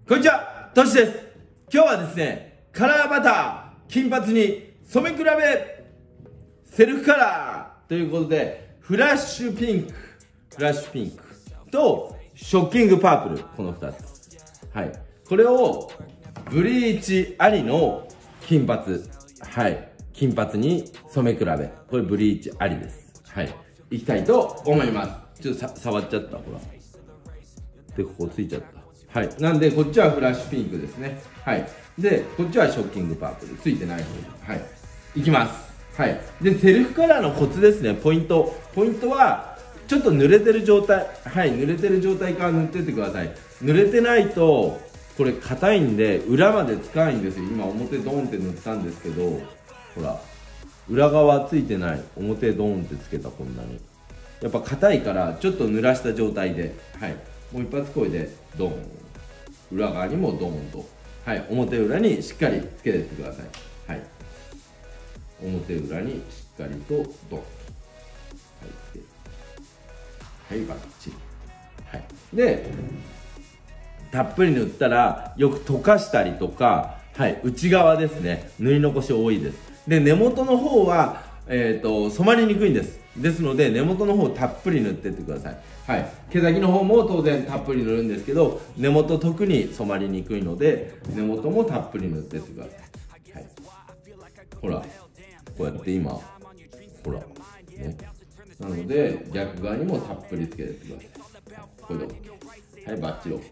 こんにちは、トシです。今日はですね、カラーバター、金髪に染め比べ、セルフカラーということで、フラッシュピンクとショッキングパープル、この2つ。はい。これを、ブリーチありの金髪。はい。金髪に染め比べ。これブリーチありです。はい。いきたいと思います。ちょっと触っちゃった、ほら。で、ここついちゃった。はい。なんで、こっちはフラッシュピンクですね。はい。で、こっちはショッキングパープル。ついてない方に。はい。いきます。はい。で、セルフカラーのコツですね。ポイントは、ちょっと濡れてる状態。はい。濡れてる状態から塗ってってください。濡れてないと、これ硬いんで、裏までつかないんですよ。今、表ドーンって塗ったんですけど、ほら。裏側ついてない。表ドーンってつけた、こんなに。やっぱ硬いから、ちょっと濡らした状態で。はい。もう一発こいで、ドーン。裏側にもドーンと、はい、表裏にしっかりつけていってください。はい、表裏にしっかりとドン、はい、つける。はい、バッチリ。はい、でたっぷり塗ったらよく溶かしたりとか、はい、内側ですね、塗り残し多いです。で、根元の方は染まりにくいんです。ですので根元の方たっぷり塗っていってください。はい、毛先の方も当然たっぷり塗るんですけど、根元特に染まりにくいので根元もたっぷり塗っていってください。はい、ほら、こうやって今ほら、ね、なので逆側にもたっぷりつけていってください。これで OK。 はい、バッチリ OK。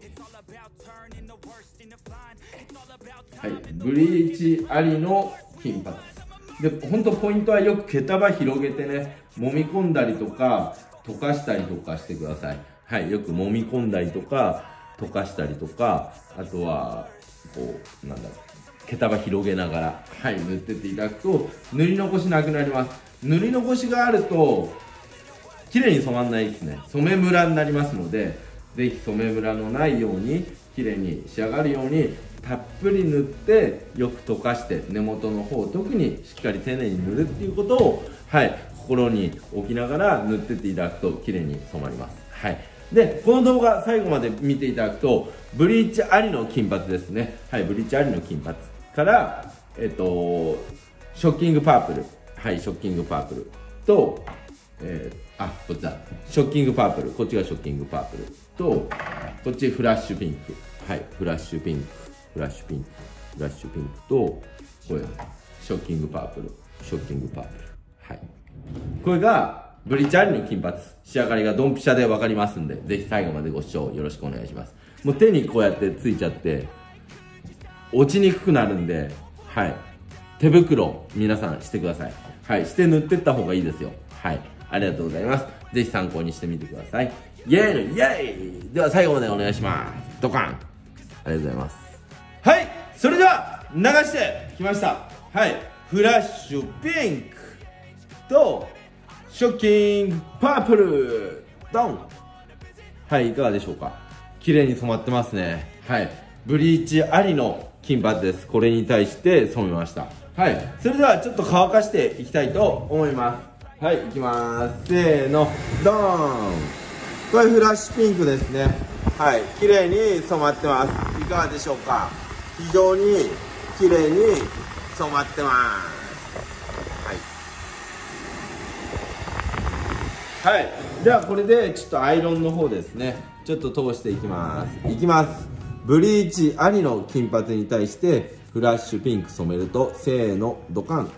はい、ブリーチありの金髪で、本当ポイントはよく毛束広げてね、揉み込んだりとか溶かしたりとかしてください。はい、よく揉み込んだりとか溶かしたりとか、あとはこうなんだろう、毛束広げながら、はい、塗ってっていただくと塗り残しなくなります。塗り残しがあると綺麗に染まらないですね。染めムラになりますので、ぜひ染めムラのないように綺麗に仕上がるようにたっぷり塗ってよく溶かして、根元の方特にしっかり丁寧に塗るっていうことを、はい、心に置きながら塗ってっていただくと綺麗に染まります。はい、でこの動画最後まで見ていただくとブリーチありの金髪ですね。はい、ブリーチありの金髪からショッキングパープル、はい、ショッキングパープルとこっちだ、ショッキングパープル、こっちがショッキングパープルと、こっちフラッシュピンク、はい、フラッシュピンクと、これショッキングパープル、はい、これがブリーチありの金髪。仕上がりがドンピシャで分かりますんで、ぜひ最後までご視聴よろしくお願いします。もう手にこうやってついちゃって落ちにくくなるんで、はい、手袋皆さんしてください。はい、して塗ってった方がいいですよ。はい、ありがとうございます。ぜひ参考にしてみてください。イエーイイエーイ。では最後までお願いします。ドカン。ありがとうございます。はい、それでは流してきました。はい、フラッシュピンクとショッキングパープルドン。はい、いかがでしょうか。綺麗に染まってますね。はい、ブリーチありの金髪です。これに対して染めました。はい、それではちょっと乾かしていきたいと思います。はい、いきます。せーの、ドーン。これフラッシュピンクですね。はい、綺麗に染まってます。いかがでしょうか。非常に綺麗に染まってます。はい、はい、ではこれでちょっとアイロンの方ですね、ちょっと通していきます。いきます。ブリーチありの金髪に対してフラッシュピンク染めると、せーの、ドカン。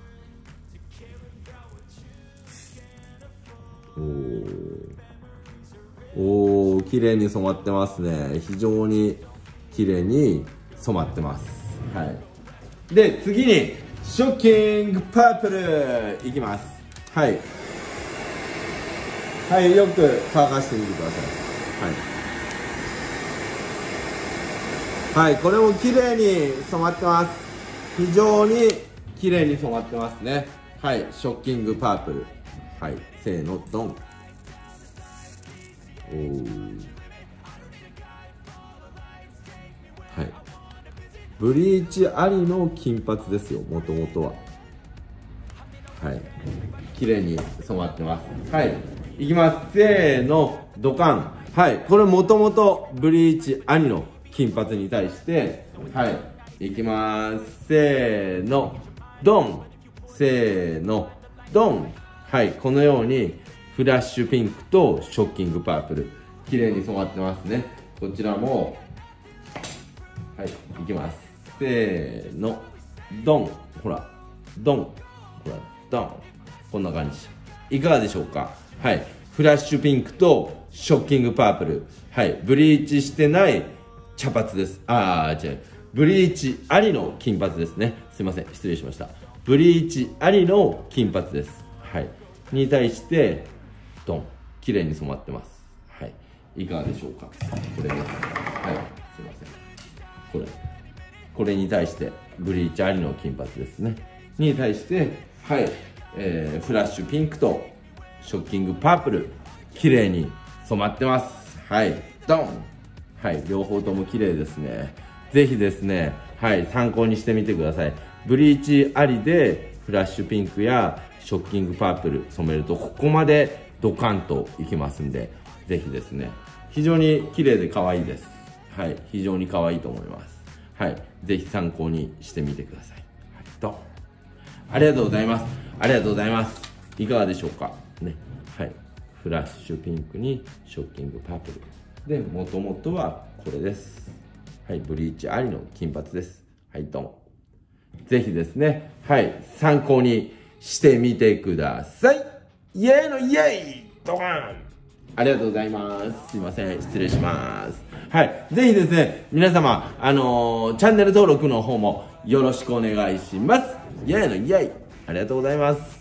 おー、綺麗に染まってますね。非常に綺麗に染まってます。はい、で次にショッキングパープルいきます。はい、はい、よく乾かしてみてください。はい、はい、これも綺麗に染まってます。非常に綺麗に染まってますね。はい、ショッキングパープル。はい、せーの、ドン。はい、ブリーチありの金髪ですよ、もともとは。はい、綺麗に染まってます。はい、いきます。せーの、ドカン。はい、これもともとブリーチありの金髪に対して、はい、いきます。せーの、ドン。せーの、ドン。はい、このように、フラッシュピンクとショッキングパープル、綺麗に染まってますね。こちらも、はい、いきます。せーの、ドン。ほら、ドン。ほら、ドン。こんな感じ。いかがでしょうか。はい、フラッシュピンクとショッキングパープル。はい、ブリーチしてない茶髪です。違う。ブリーチありの金髪ですね。すいません、失礼しました。ブリーチありの金髪です。はい。に対して、ドン。綺麗に染まってます。はい。いかがでしょうか。これです。はい。すいません。これに対して、ブリーチありの金髪ですね。に対して、はい。フラッシュピンクとショッキングパープル。綺麗に染まってます。はい。ドン。はい。両方とも綺麗ですね。ぜひですね、はい。参考にしてみてください。ブリーチありでフラッシュピンクやショッキングパープル染めるとここまでドカンといきますんで、ぜひですね、非常に綺麗で可愛いです。はい、非常に可愛いと思います。はい、ぜひ参考にしてみてください。はい、どうもありがとうございます。ありがとうございます。いかがでしょうかね。はい、フラッシュピンクにショッキングパープルで、もともとはこれです。はい、ブリーチありの金髪です。はい、どうも。ぜひですね、はい、参考にしてみてください。イエーのイエードカン。ありがとうございます。すいません、失礼します。はい、ぜひですね、皆様、チャンネル登録の方もよろしくお願いします。イエーのイエーありがとうございます。